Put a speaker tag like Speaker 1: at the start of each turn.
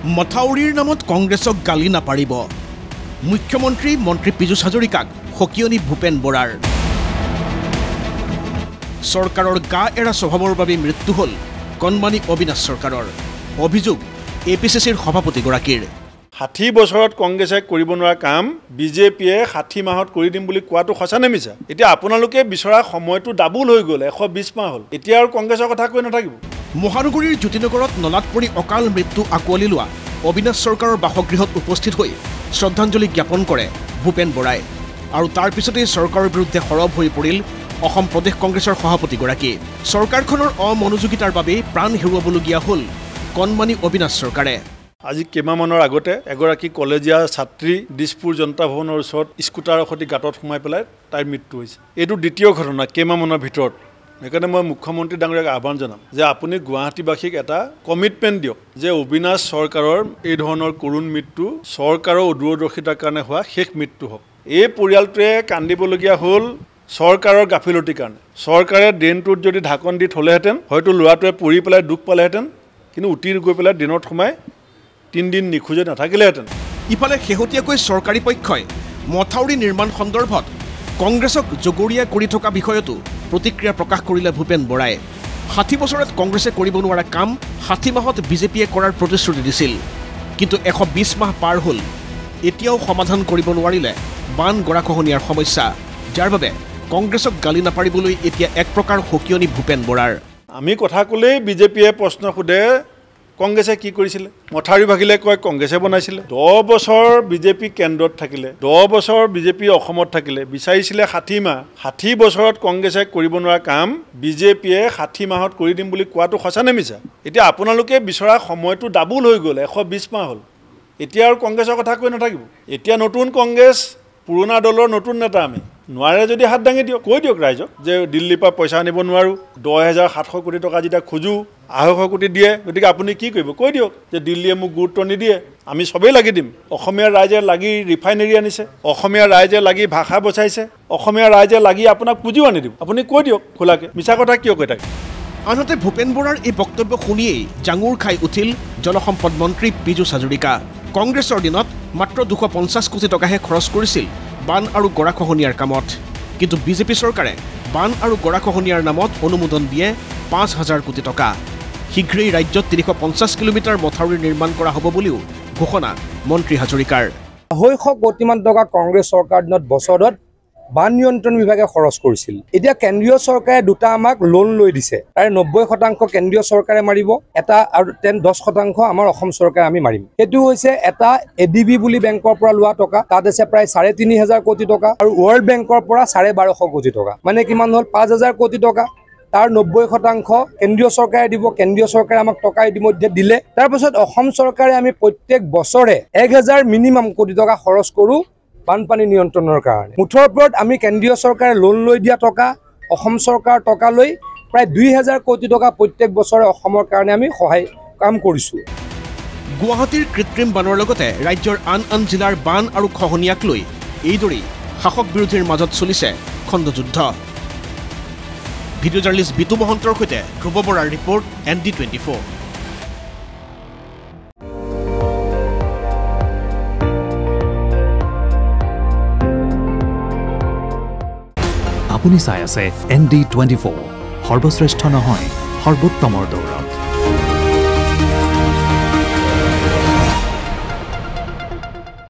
Speaker 1: মথাউৰিৰ নামত কংগ্ৰেছক গালি নাপাৰিব মুখ্যমন্ত্ৰী মন্ত্ৰী পীযুষ হাজৰিকাক সকিয়নি ভূপেন বৰাৰ চৰকাৰৰ গা এৰা স্বভাৱৰ বাবে মৃত্যু হল কণমানি অবিনাশ চৰকাৰৰ অভিযোগ এপিচিচিৰ সভাপতিগৰাকীৰ
Speaker 2: 60 বছৰত কংগ্ৰেছে কৰিব নোৱাৰা কাম বিজেপিয়ে 60 মাহত কৰি দিম বুলি কোৱাটো সঁচা নে মিছা এতিয়া আপোনালোকে বিচৰা সময়টো ডাবল হৈ গ'ল 120 মাহ হল এতিয়া আৰু কংগ্ৰেছৰ কথা কৈ নাথাকিব মহানগৰীৰ জ্যোতিনগৰত নলাত পৰি অকাল মৃত্যু আকোৱালি লোৱা অবিনাশ চৰকাৰৰ বাসগৃহত উপস্থিত হৈ শ্ৰদ্ধাঞ্জলি জ্ঞাপন কৰে ভূপেন বৰাই আৰু তাৰ পিছতেই চৰকাৰৰ বিৰুদ্ধে সৰব হৈ পৰিল অসম প্ৰদেশ কংগ্ৰেছৰ সভাপতিগৰাকী চৰকাৰখনৰ অমনোযোগিতাৰ বাবে প্ৰাণ হেৰুৱাবলগীয়া হল কণমানি অবিনাশ চৰকাৰে আজি কেইমাহমানৰ আগতে এগৰাকী কলেজীয়া ছাত্ৰী দিছপুৰ জনতা ভৱনৰ ওচৰত স্কুটাৰৰ সৈতে গাঁতত সোমাই পেলাই তাইৰ মৃত্যু হৈছে এইটো দ্বিতীয় ঘটনা কেইমাহমানৰ ভিতৰত সেইকাৰণে মই মুখ্যমন্ত্ৰী ডাঙৰীয়াক আহ্বান জনাম যে আপুনি গুৱাহাটীবাসীক এটা কমিটমেণ্ট দিয়ক যে অবিনাশ চৰকাৰৰ এই ধৰণৰ কৰুণ মৃত্যু চৰকাৰৰ দূৰদৰ্শিতাৰ কাৰণে হোৱা শেষ মৃত্যু হওক এই পৰিয়ালটোৱে কান্দিবলগীয়া হ'ল চৰকাৰৰ গাফিলতিৰ কাৰণে চৰকাৰে ড্ৰেইনটোত যদি ঢাকন দি থলেহেঁতেন হয়তো ল'ৰাটোৱে পৰি পেলাই দুখ পালেহেঁতেন কিন্তু উটি গৈ পেলাই দিনত সোমাই 3 দিন নিখোজে নাথাকিলেহেঁতেন ইফালে শেহতীয়াকৈ চৰকাৰী পক্ষই মথাউৰি নিৰ্মাণ সন্দৰ্ভত কংগ্ৰেছক জগৰীয়া কৰি থকা বিষয়তো প্ৰতিক্ৰিয়া প্ৰকাশ কৰিলে ভূপেন বৰাই 60 বছৰত কংগ্ৰেছে কৰিব নোৱাৰা কাম 60 মাহত বিজেপিয়ে কৰাৰ প্ৰতিশ্ৰুতি দিছিল কিন্তু 120 মাহ পাৰ হ'ল এতিয়াও সমাধান কৰিব নোৱাৰিলে বান গৰাখহনীয়াৰ সমস্যা যাৰ বাবে কংগ্ৰেছক গালি নাপাৰিবলৈ এতিয়া এক প্ৰকাৰ সকিয়নি ভূপেন বৰাৰ আমি কথা ক'লেই বিজেপিয়ে প্ৰশ্ন সোধে কংগ্ৰেছে কি কৰিছিল মথাউৰি ভাগিলে কয় কংগ্ৰেছে বনাইছিল 10 বছৰ বিজেপি কেন্দ্ৰত থাকিলে 10 বছৰ বিজেপি অসমত থাকিলে বিচাৰিছিলে 60 মাহ 60 বছৰত কংগ্ৰেছে কৰিব নোৱাৰা কাম বিজেপিয়ে 60 মাহত কৰি দিম বুলি কোৱাটো সঁচা নে মিছা এতিয়া আপোনালোকে বিচৰা সময়টো ডাবল হৈ গ'ল 120 মাহ হল এতিয়া আৰু কংগ্ৰেছৰ কথা কৈ নাথাকিব এতিয়া নতুন কংগ্ৰেছ পুৰণা দলৰ নতুন নেতা আমি নোৱাৰে যদি হাত দাঙি দিয়ক কৈ দিয়ক ৰাইজক যে দিল্লীৰ পৰা পইচা আনিব নোৱাৰো 10700 কোটি টকা যেতিয়া খুজু 250 কোটি দিয়ে গতিকে আপুনি কি কৰিব কৈ দিয়ক যে দিল্লীয়ে মোক গুৰুত্ব নিদিয়ে আমি সবেই লাগি দিম অসমীয়া ৰাইজে লাগি ৰিফাইনাৰী আনিছে অসমীয়া ৰাইজে লাগি ভাষা বচাইছে অসমীয়া ৰাইজে লাগি আপোনাক পুঁজিও আনি দিব আপুনি কৈ দিয়ক খোলাকে মিছা কথা কিয় কৈ থাকে আনহাতে ভূপেন বৰাৰ এই বক্তব্য শুনিয়েই জাঙুৰ খাই উঠিল জলসম্পদ মন্ত্ৰী পীযুষ হাজৰিকা কংগ্ৰেছৰ দিনত মাত্ৰ 250 কোটি টকাহে খৰচ কৰিছিল বান আৰু গৰাখহনীয়াৰ কামত কিন্তু বিজেপি চৰকাৰে বান আৰু গৰাখহনীয়াৰ নামত অনুমোদন দিয়ে 5000 কোটি টকা শীঘ্ৰেই ৰাজ্যত 350 কিলোমিটাৰ মথাউৰি নিৰ্মাণ কৰা হ'ব বুলিও ঘোষণা মন্ত্ৰী হাজৰিকাৰ
Speaker 3: 250 কোটিমান টকা কংগ্ৰেছ চৰকাৰ দিনত বছৰত বান নিয়ন্ত্ৰণ বিভাগে খৰচ কৰিছিল এতিয়া কেন্দ্ৰীয় চৰকাৰে দুটা আমাক লোন লৈ দিছে তাৰে 90% কেন্দ্ৰীয় চৰকাৰে মাৰিব এটা আৰু 10% আমাৰ অসম চৰকাৰে আমি মাৰিম এটো হৈছে এটা এডিবি বুলি বেংকৰ পৰা লোৱা টকা তাত আছে প্ৰায় 3500 কোটি টকা আৰু ৱৰ্ল্ড বেংকৰ পৰা 1250 কোটি টকা মানে কিমান হল 5000 কোটি টকা তাৰ 90% কেন্দ্ৰীয় চৰকাৰে দিব কেন্দ্ৰীয় চৰকাৰে আমাক টকা ইতিমধ্যে দিলে তাৰ পিছত অসম চৰকাৰে আমি প্ৰত্যেক বছৰে 1000 মিনিমাম কোটি টকা খৰচ কৰো বানপানী নিয়ন্ত্ৰণৰ কাৰণে মুঠৰ ওপৰত আমি কেন্দ্ৰীয় চৰকাৰে লোন লৈ দিয়া টকা অসম চৰকাৰ টকা লৈ প্ৰায় 2000 কোটি টকা প্ৰত্যেক বছৰে অসমৰ কাৰণে আমি সহায় কাম কৰিছো
Speaker 1: গুৱাহাটীৰ কৃত্ৰিম বানৰ লগতে ৰাজ্যৰ আন জিলাৰ বান আৰু খহনীয়াক লৈ এইদৰে শাসক বিৰোধীৰ মাজত চলিছে খণ্ডযুদ্ধ ভিডিঅ জাৰ্নেলিষ্ট বিতু মহন্তৰ সৈতে ধ্ৰুৱ বৰাৰ ৰিপৰ্ট ND24
Speaker 4: আপুনি চাই আছে ND24 সৰ্বশ্ৰেষ্ঠ নহয় সৰ্বোত্তমৰ দৌৰ